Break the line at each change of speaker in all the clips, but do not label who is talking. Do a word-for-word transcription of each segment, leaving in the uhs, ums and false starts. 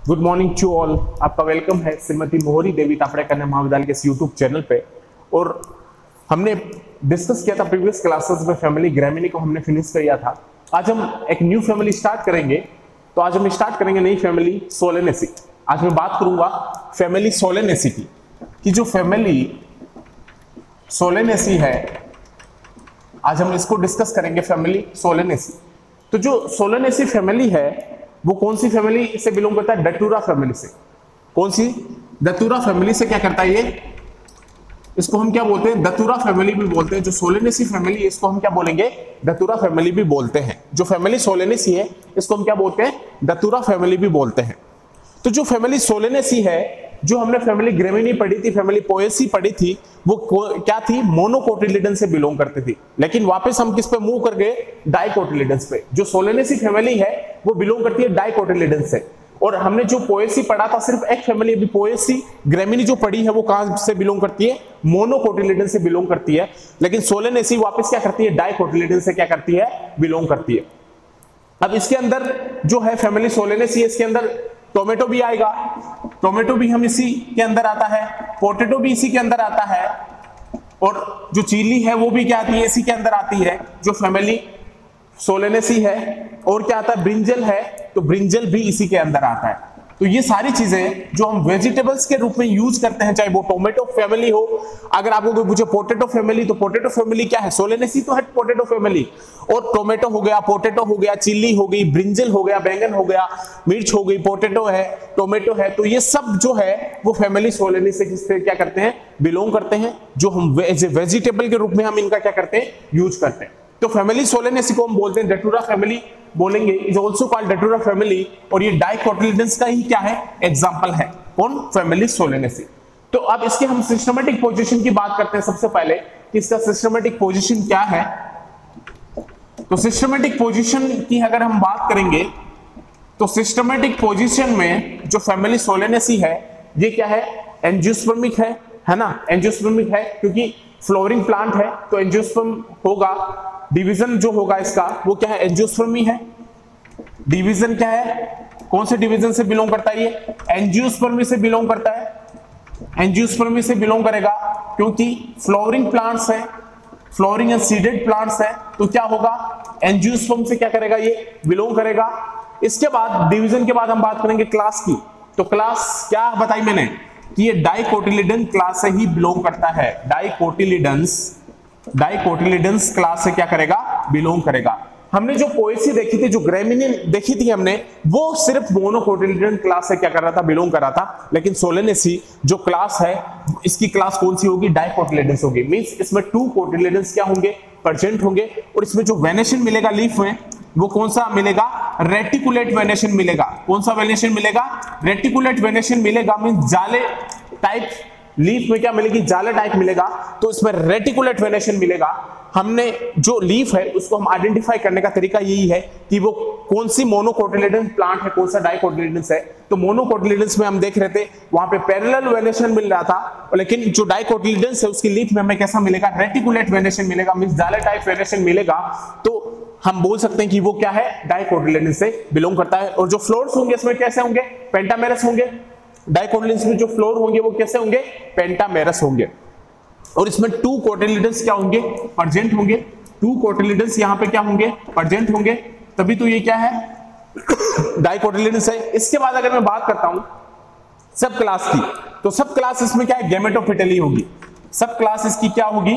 Good morning to all. आपका welcome है श्रीमती मोहरी देवी तापड़े कन्या महाविद्यालय के इस यूट्यूब चैनल पे। और हमने डिस्कस किया था प्रीवियस क्लासेस में फैमिली ग्रामिनी को हमने फिनिश किया था। आज हम एक न्यू फैमिली स्टार्ट करेंगे। तो आज हम स्टार्ट करेंगे नई फैमिली सोलेनेसी। आज मैं बात करूंगा फैमिली सोलेनेसी की कि जो फैमिली सोलेनेसी है आज हम इसको डिस्कस करेंगे फैमिली सोलेनेसी। तो जो सोलेनेसी फैमिली है वो कौन सी फैमिली से बिलोंग करता है? डेटुरा फैमिली से। कौन सी? डेटुरा फैमिली से क्या करता है ये? इसको हम क्या बोलते हैं? डेटुरा फैमिली भी बोलते हैं। जो सोलेनेसी फैमिली है इसको हम क्या बोलेंगे? डेटुरा फैमिली भी बोलते हैं। जो फैमिली सोलेनेसी है इसको हम क्या बोलते हैं? डेटुरा फैमिली भी बोलते हैं। तो जो फैमिली सोलेनेसी है, जो हमने फैमिली ग्रामिनी पढ़ी थी, फैमिली पोएसी पढ़ी थी, वो क्या थी? मोनोकोटिलिडन से बिलोंग करती थी। लेकिन वापस हम किस पे मूव कर गए? डाइकोटिलिडन्स पे। जो सोलेनेसी फैमिली है वो बिलोंग करती है डाइकोटिलिडन से। और हमने जो पोएसी पढ़ा था सिर्फ एक फैमिली, अभी पोएसी ग्रामिनी जो पढ़ी है वो कहां से बिलोंग करती है? मोनोकोटिलिडन से बिलोंग करती है। लेकिन सोलेनेसी वापस क्या करती है? डाइकोटिलिडन से क्या करती है? बिलोंग करती है। अब इसके अंदर जो है फैमिली सोलेनेसी है, इसके अंदर टोमेटो भी आएगा। टोमेटो भी हम इसी के अंदर आता है, पोटैटो भी इसी के अंदर आता है, और जो चिली है वो भी क्या आती है? इसी के अंदर आती है, जो फैमिली सोलेनेसी है। और क्या आता है? ब्रिंजल है, तो ब्रिंजल भी इसी के अंदर आता है। तो ये सारी चीजें जो हम वेजिटेबल्स के रूप में यूज करते हैं, चाहे वो टोमेटो फैमिली हो। अगर आपको कोई पूछे पोटैटो फैमिली, तो पोटैटो फैमिली क्या है? सोलेनेसी तो है पोटैटो फैमिली। और टोमेटो हो गया, पोटैटो हो गया, चिल्ली हो गई, ब्रिंजल हो गया, बैंगन हो गया, मिर्च हो गई, पोटैटो है, टोमेटो है। तो ये सब जो है वो फैमिली सोलेनेसी से क्या करते हैं? बिलोंग करते हैं। जो हम वेजिटेबल के रूप में हम इनका क्या करते हैं? यूज करते हैं। तो फैमिली सोलेनेसी को हम बोलते हैं डेटुरा फैमिली बोलेंगे, is also called datura family. और ये डाइकोटिलिडन्स का ही क्या है? एग्जांपल है। कौन? Family Solanaceae. तो अब इसके हम सिस्टमैटिक पोजीशन की बात करते हैं सबसे पहले कि इसका सिस्टमैटिक पोजीशन क्या है। तो सिस्टमैटिक पोजीशन की अगर हम बात करेंगे तो सिस्टमैटिक पोजीशन में जो फैमिली सोलेनेसी है ये क्या है? एंजियोस्पर्मिक है, है ना? एंजियोस्पर्मिक है क्योंकि फ्लोरिंग प्लांट है तो एंजियोस्पर्म होगा। डिवीजन जो होगा इसका वो क्या है? एंजियोस्पर्मी है। डिवीजन क्या है? कौन से डिवीजन से बिलोंग करता है ये? एंजियोस्पर्मी से बिलोंग करता है। एंजियोस्पर्मी से बिलोंग करेगा क्योंकि फ्लोरिंग प्लांट्स है, फ्लोरिंग एंड सीडेड प्लांट्स है, तो क्या होगा? एंजियोस्पर्म से क्या करेगा? ये बिलोंग करेगा। इसके बाद डिवीजन के बाद हम बात करेंगे क्लास की। तो क्लास क्या बताई मैंने कि ये डाइकोटिलिडन क्लास से ही बिलोंग करता है। डाइकोटिलिडन्स डाइकोटिलिडन्स क्लास से क्या करेगा? बिलोंग करेगा। हमने जो पोएसी देखी थी, जो ग्रामिनी देखी थी हमने, वो सिर्फ मोनोकोटिलिडन क्लास से क्या कर रहा था? बिलोंग कर रहा था। लेकिन सोलेनेसी जो क्लास है इसकी क्लास कौन सी होगी? डाइकोटिलिडन्स होगी। मींस इसमें टू कोटिलिडन्स क्या होंगे? प्रेजेंट होंगे। और इसमें जो वेनेशन मिलेगा लीफ में वो कौन सा मिलेगा? रेटिकुलेट वेनेशन मिलेगा। कौन सा वेनेशन मिलेगा? रेटिकुलेट वेनेशन मिलेगा। मींस जाले टाइप लीफ में क्या मिलेगी? जाले टाइप मिलेगा। तो इसमें रेटिकुलेट वेनेशन मिलेगा। हमने जो लीफ है उसको हम आइडेंटिफाई करने का तरीका यही है कि वो कौन सी मोनोकोटिलिडन प्लांट है, कौन सा डाइकोटिलिडन्स है। तो मोनोकोटिलिडन्स में हम देख रहे थे वहां पे पैरेलल वेनेशन मिल रहा था, लेकिन जो डाइकोटिलिडन्स है उसकी लीफ में हमें कैसा मिलेगा? रेटिकुलेट वेनेशन मिलेगा, मींस जाले टाइप वेनेशन मिलेगा। तो हम बोल सकते हैं कि वो क्या है? डाइकोटिलिडन्स से बिलोंग करता है। और जो फ्लोर्स होंगे इसमें कैसे होंगे? पेंटामेरस होंगे। डाइकोटिलिडन्स में जो फ्लोर होंगे वो कैसे होंगे? पेंटामेरस होंगे। और इसमें टू कोटिलिडन्स क्या होंगे? प्रेजेंट होंगे। टू कोटिलिडन्स यहां पे क्या होंगे? प्रेजेंट होंगे। तभी तो ये क्या है? डाइकोटिलिडन्स है। इसके बाद अगर मैं बात करता हूं सब क्लास की, तो सब क्लास इसमें क्या है? गैमेटोफिटली होगी। सब क्लास इसकी क्या होगी?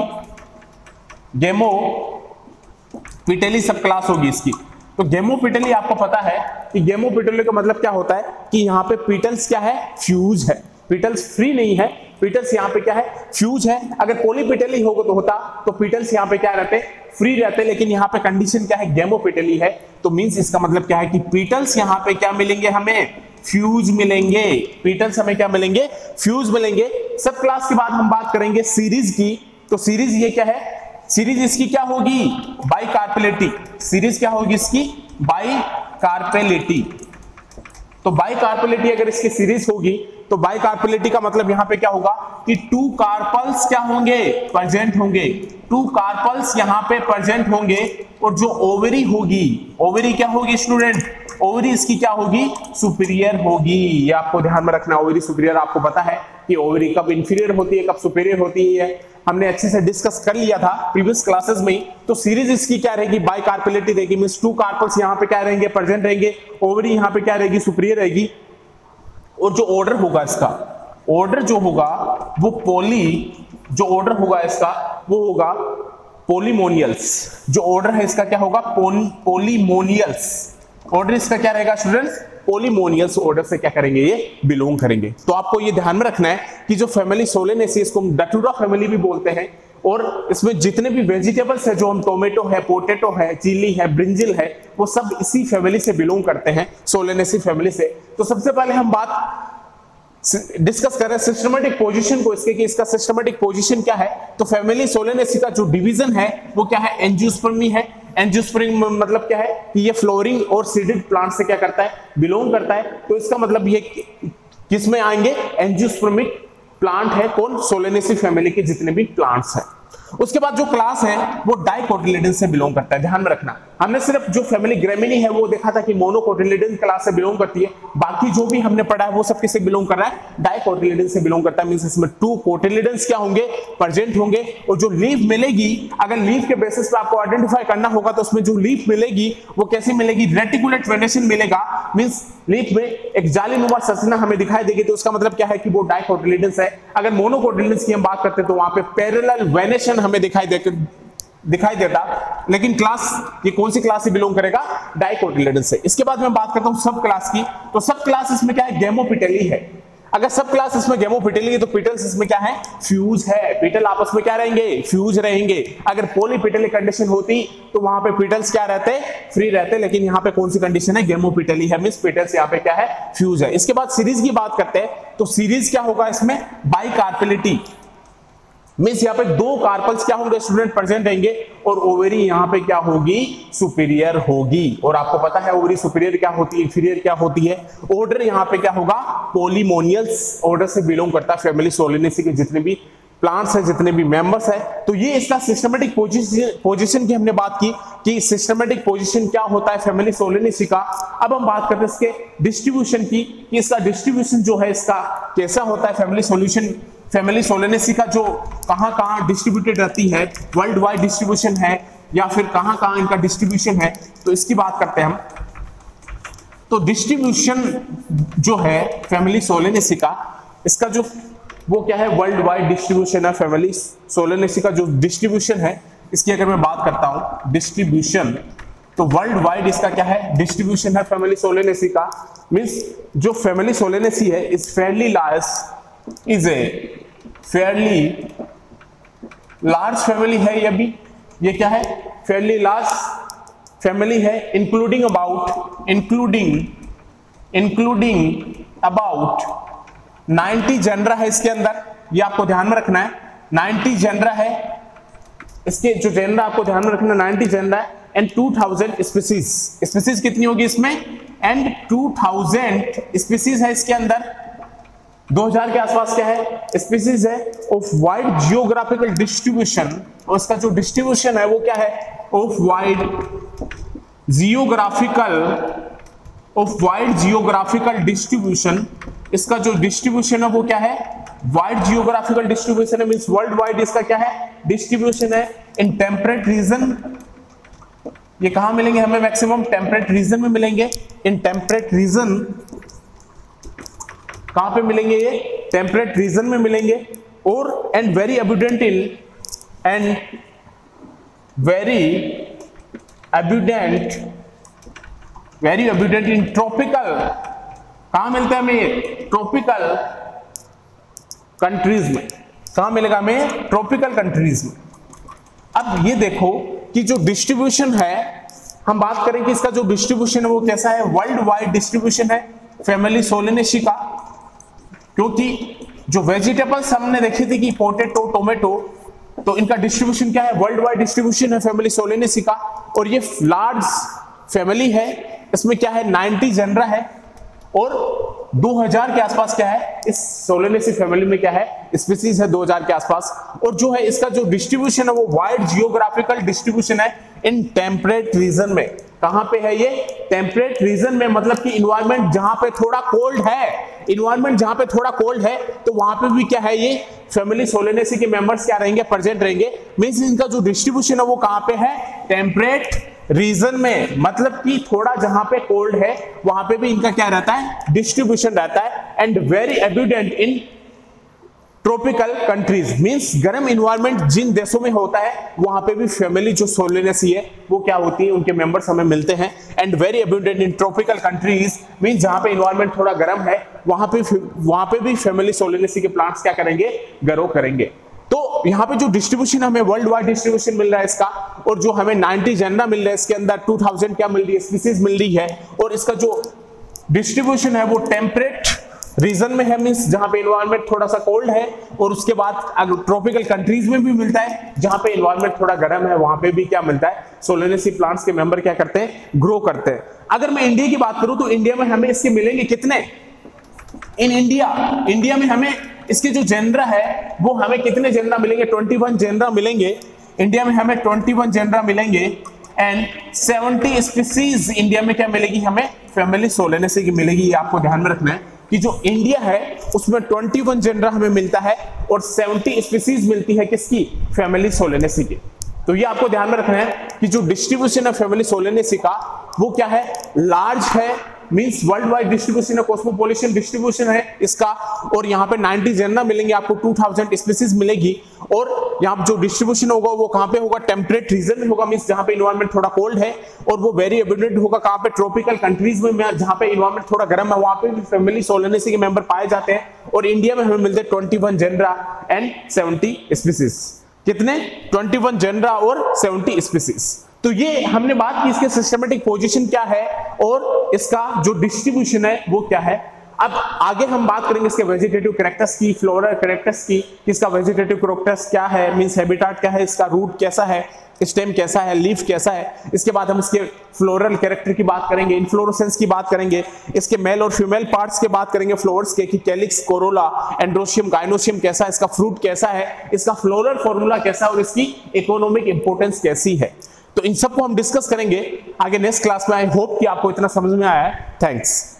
गैमोपिटली सब क्लास होगी इसकी। तो गैमोपिटली आपको पता है कि गैमोपिटली का मतलब क्या होता है कि यहां पे पीटल्स क्या है? फ्यूज है। पीटल्स फ्री नहीं है, पीटल्स यहाँ पे क्या है? फ्यूज है। अगर पॉलीपिटली होगा तो होता तो पीटल्स यहाँ पे क्या रहते? फ्री रहते। लेकिन यहाँ पे कंडीशन क्या है? गैमोपिटली है। तो मींस इसका मतलब क्या है कि पीटल्स यहाँ पे क्या मिलेंगे? हमें फ्यूज मिलेंगे। पीटल्स हमें क्या मिलेंगे? फ्यूज मिलेंगे। सब क्लास के बाद हम बात करेंगे सीरीज की। तो सीरीज ये क्या है? सीरीज इसकी क्या होगी? बाइकार्पेलेटी। सीरीज क्या होगी इसकी? बाइकार्पेलेटी। तो बाइकार्पेलेटी अगर इसकी सीरीज होगी तो बाइकार्पेलेटी का मतलब यहां पे क्या होगा कि टू कार्पल्स क्या होंगे? प्रेजेंट होंगे। टू कार्पल्स यहां पे प्रेजेंट होंगे। और जो ओवरी होगी, ओवरी क्या होगी स्टूडेंट? ओवरी इसकी क्या होगी, सुपीरियर होगी। ये आपको ध्यान में रखना, ओवरी सुपीरियर। आपको पता है कि ओवरी कब इंफीरियर होती है, कब सुपीरियर होती है, हमने अच्छे से डिस्कस कर लिया था प्रीवियस क्लासेस में ही। तो सीरीज इसकी क्या रहेगी, बाई कार्पेलिटी रहेगी, मींस टू कार्पल्स यहाँ पे क्या रहेंगे, प्रेजेंट रहेंगे, ओवरी यहाँ पे क्या रहेगी, सुपीरियर रहेगी। और जो ऑर्डर होगा इसका, ऑर्डर जो होगा वो पॉली, जो ऑर्डर होगा इसका वो होगा पोलीमोनियल्स। जो ऑर्डर है इसका क्या होगा, पोलीमोनियल्स। ऑर्डर इसका क्या रहेगा स्टूडेंट्स, पोलीमोनियल्स ऑर्डर से क्या करेंगे, ये बिलोंग करेंगे। तो आपको ये ध्यान में रखना है कि जो फैमिली सोलेनेसी, इसको हम डटूरा फैमिली भी बोलते हैं, और इसमें जितने भी वेजिटेबल्स है, जो हम टोमेटो है, पोटैटो है, चिली है, ब्रिंजल है, वो सब इसी फैमिली से बिलोंग करते हैं, सोलेनेसी फैमिली से। तो सबसे पहले हम बात डिस्कस कर रहे हैं सिस्टमेटिक पोजीशन को इसके, कि इसका सिस्टमेटिक पोजीशन क्या है। तो फैमिली सोलेनेसी का जो डिवीजन है वो क्या है, एंजियोस्पर्मी है। एंजियोस्पर्मी मतलब क्या है कि ये फ्लोरिंग और सीडेड प्लांट से क्या करता है, बिलोंग करता है। तो इसका मतलब ये किस में आएंगे, एंजियोस्पर्मिक प्लांट है कौन, सोलेनेसी फैमिली के जितने भी प्लांट्स हैं। उसके बाद जो क्लास है वो डाइकोटिलेडन से बिलोंग करता है। ध्यान में रखना, हमने सिर्फ जो फैमिली ग्रेमिनी है वो देखा था कि मोनोकोटिलेडन क्लास से बिलोंग करती है, बाकी जो भी हमने पढ़ा है वो सब किससे बिलोंग कर रहा है, डाइकोटिलेडन से बिलोंग करता है। मींस इसमें टू कोटिलेडन्स क्या होंगे, प्रेजेंट होंगे। और जो लीफ मिलेगी, अगर लीफ के बेसिस पे आपको आइडेंटिफाई करना होगा तो उसमें जो लीफ मिलेगी वो कैसी मिलेगी, रेटिकुलेट वेनेशन मिलेगा। मींस लीफ में एक जालीनुमा संरचना हमें दिखाई देगी, तो उसका मतलब क्या है कि वो डाइकोटिलेडन्स है। अगर मोनोकोटिलेडन्स की हम बात करते हैं तो वहां पे पैरेलल वेनेशन हमें दिखाई दे दिखाई देता, लेकिन क्लास ये कौन सी क्लास से बिलोंग करेगा, डाइकोटिलेडन से। इसके बाद मैं बात करता हूं सब क्लास की। तो सब क्लास इसमें क्या है, गेमोपिटेली है। अगर सब क्लास इसमें गेमोपिटेली है तो पिटल्स इसमें क्या है, फ्यूज है। पिटल आपस में क्या रहेंगे, फ्यूज रहेंगे। अगर पॉलीपिटेलिक कंडीशन होती तो वहां पे पिटल्स क्या रहते, फ्री रहते, लेकिन यहाँ पे कौन सी कंडीशन है, गेमोपिटेली है, मींस पिटल्स यहाँ पे क्या है, फ्यूज है। इसके बाद सीरीज की बात करते हैं तो सीरीज क्या होगा इसमें, बाइकार्पेलिटी, मींस यहाँ पे दो कार्पल्स क्या होंगे स्टूडेंट, प्रेजेंट रहेंगे, और ओवरी यहाँ पे क्या होगी, सुपीरियर होगी। और आपको पता है ओवरी सुपीरियर क्या होती है, इंफीरियर क्या होती है। ऑर्डर यहाँ पे क्या होगा, पोलीमोनियल्स ऑर्डर से बिलोंग करता है फैमिली सोलेनेसी के जितने भी प्लांट्स है, जितने भी मेंबर्स है। तो ये इसका सिस्टमेटिक पोजीशन पोजीशन की हमने बात की कि सिस्टमेटिक पोजीशन क्या होता है फैमिली सोलेनेसी का। अब हम बात करते हैं इसके डिस्ट्रीब्यूशन की, कि इसका डिस्ट्रीब्यूशन जो है इसका कैसा होता है, फैमिली सोल्यूशन फैमिली सोलेनेसी का जो कहां कहां डिस्ट्रीब्यूटेड रहती है, वर्ल्ड वाइड डिस्ट्रीब्यूशन है या फिर कहां कहां इनका डिस्ट्रीब्यूशन है, तो इसकी बात करते हैं हम। तो डिस्ट्रीब्यूशन जो है फैमिली सोलेनेसी का, इसका जो वो क्या है, वर्ल्ड वाइड डिस्ट्रीब्यूशन है फैमिली सोलेनेसी का। जो डिस्ट्रीब्यूशन है इसकी अगर मैं बात करता हूं डिस्ट्रीब्यूशन, तो वर्ल्ड वाइड इसका क्या है, डिस्ट्रीब्यूशन है फैमिली सोलेनेसी का। मींस जो फैमिली सोलेनेसी है is fairly large, is a fairly large family है। ये भी ये क्या है, फेयरली लार्ज फैमिली है, including about including including about ninety genera है इसके अंदर। ये आपको ध्यान में रखना है, नाइंटी जेनरा है इसके, जो जेनरा आपको ध्यान में रखना, नाइंटी जेनरा है and two thousand species. Species कितनी होगी इसमें, एंड टू थाउजेंड स्पीसीज है इसके अंदर। दो हज़ार के आसपास क्या है, स्पीसीज है ऑफ वाइड जियोग्राफिकल डिस्ट्रीब्यूशन। और इसका जो डिस्ट्रीब्यूशन है वो क्या है, of wide geographical of wide geographical distribution. इसका जो डिस्ट्रीब्यूशन है वो क्या है, वाइड जियोग्राफिकल डिस्ट्रीब्यूशन है, मींस वर्ल्ड वाइड इसका क्या है, डिस्ट्रीब्यूशन है। इन टेम्परेट रीजन, ये कहां मिलेंगे हमें मैक्सिमम, टेम्परेट रीजन में मिलेंगे। इन टेम्परेट रीजन कहां पे मिलेंगे, ये टेम्परेट रीजन में मिलेंगे। और and very abundant in and very abundant very abundant in tropical, कहां मिलता है हमें, ट्रॉपिकल कंट्रीज में। कहां मिलेगा हमें, ट्रॉपिकल कंट्रीज में। अब ये देखो कि जो डिस्ट्रीब्यूशन है, हम बात करें कि इसका जो डिस्ट्रीब्यूशन है वो कैसा है, वर्ल्ड वाइड डिस्ट्रीब्यूशन है फैमिली सोलेनेसी का। क्योंकि जो वेजिटेबल्स हमने देखी थी कि पोटैटो, टोमेटो, तो इनका डिस्ट्रीब्यूशन क्या है, वर्ल्ड वाइड डिस्ट्रीब्यूशन है फैमिली सोलेनेसी का। और ये लार्ज फैमिली है, इसमें क्या है, नाइंटी जेनरा है, और दो हज़ार के आसपास क्या है, इस सोलेनेसी फैमिली में क्या है, स्पीसीज है दो हज़ार के आसपास। और जो है इसका जो डिस्ट्रीब्यूशन है वो वाइड जियोग्राफिकल डिस्ट्रीब्यूशन है इन टेम्परेट रीजन में। कहां पे है ये? टेम्परेट रीजन में, मतलब कि इन्वायरमेंट जहां पे थोड़ा कोल्ड है, इन्वायरमेंट जहां पे थोड़ा कोल्ड है तो वहां पे भी क्या है, ये फैमिली सोलेनेसी के मेंबर्स क्या रहेंगे? प्रेजेंट रहेंगे। मींस इनका जो डिस्ट्रीब्यूशन है वो कहां पे है? टेम्परेट रीजन में, मतलब कि थोड़ा जहां पे कोल्ड है वहां पे भी इनका क्या रहता है? डिस्ट्रीब्यूशन रहता है। And very abundant in tropical countries, means गर्म इन्वायरमेंट जिन देशों में होता है वहां पे भी फैमिली जो सोलेनेसी है वो क्या होती है? उनके मेंबर्स हमें मिलते हैं। And very abundant in tropical countries, means जहां पे इन्वायरमेंट थोड़ा गर्म है वहां पे वहां पे भी फैमिली सोलेनेसी के प्लांट्स क्या करेंगे? ग्रो करेंगे। तो यहाँ पे जो डिस्ट्रीब्यूशन हमें वर्ल्ड वाइड डिस्ट्रीब्यूशन मिल रहा है इसका, और जो हमें नाइंटी जेनरा मिल रहा है, इसके अंदर टू थाउज़ेंड क्या मिल रही है? स्पीसीज मिल रही है। और इसका जो डिस्ट्रीब्यूशन है वो टेम्परेट रीजन में है, मींस जहां पे इन्वायरमेंट थोड़ा सा कोल्ड है, और उसके बाद ट्रॉपिकल कंट्रीज में भी मिलता है जहां पे इन्वायरमेंट थोड़ा गर्म है, वहां पे भी क्या मिलता है? सोलेनेसी प्लांट्स के मेंबर क्या करते हैं? ग्रो करते हैं। अगर मैं इंडिया की बात करूं तो इंडिया में हमें इसके मिलेंगे कितने? इन इंडिया इंडिया में हमें इसके जो जेनरा है वो हमें कितने जेनरा मिलेंगे? इक्कीस जेनरा मिलेंगे। इंडिया में हमें इक्कीस जेनरा मिलेंगे एंड सत्तर स्पीसीज इंडिया में क्या मिलेगी? हमें फैमिली सोलेनेसी की मिलेगी। ये आपको ध्यान में रखना है कि जो इंडिया है उसमें इक्कीस जेनरा हमें मिलता है और सत्तर स्पीसीज मिलती है किसकी? फैमिली सोलेनेसी की। तो ये आपको ध्यान में रखना है कि जो डिस्ट्रीब्यूशन है फैमिली सोलेनेसी का वो क्या है? लार्ज है, मींस वर्ल्ड वाइड डिस्ट्रीब्यूशन है, कॉस्मोपॉलिटन डिस्ट्रीब्यूशन है इसका। और यहाँ पे नब्बे जेनरा मिलेंगे आपको, दो हज़ार स्पीसीज मिलेगी। और यहाँ जो डिस्ट्रीब्यूशन होगा वो कहाँ पे होगा? टेम्परेट रीजन में होगा, मींस जहाँ पे इन्वायरमेंट थोड़ा कोल्ड है। और वो वेरी एबंडेंट होगा कहाँ पे? ट्रॉपिकल कंट्रीज में, जहाँ पे इन्वायरमेंट थोड़ा गर्म है वहां पे भी फैमिली सोलेनेसी के मेंबर पाए जाते हैं। और इंडिया में हमें मिलते हैं इक्कीस जेनरा एंड सत्तर स्पीसीज। कितने? इक्कीस जेनरा और सत्तर स्पीसीज। तो ये हमने बात की इसके सिस्टमेटिक पोजीशन क्या है और इसका जो डिस्ट्रीब्यूशन है वो क्या है। अब आगे हम बात करेंगे इसके वेजिटेटिव कैरेक्टर्स की, फ्लोरल कैरेक्टर्स की। इसका वेजिटेटिव कैरेक्टर्स क्या है, मींस हैबिटेट क्या है, इसका रूट कैसा है, स्टेम कैसा है, लीफ कैसा है। इसके बाद हम इसके फ्लोरल कैरेक्टर की बात करेंगे, इन्फ्लोरेसेंस की बात करेंगे, इसके मेल और फीमेल पार्ट्स की बात करेंगे फ्लावर्स के, कि कैलिक्स, कोरोला, एंड्रोशियम, गाइनोशियम कैसा है, इसका फ्रूट कैसा है, इसका फ्लोरल फॉर्मूला कैसा है और इसकी इकोनॉमिक इंपोर्टेंस कैसी है। तो इन सबको हम डिस्कस करेंगे आगे नेक्स्ट क्लास में। आई होप कि आपको इतना समझ में आया है। थैंक्स।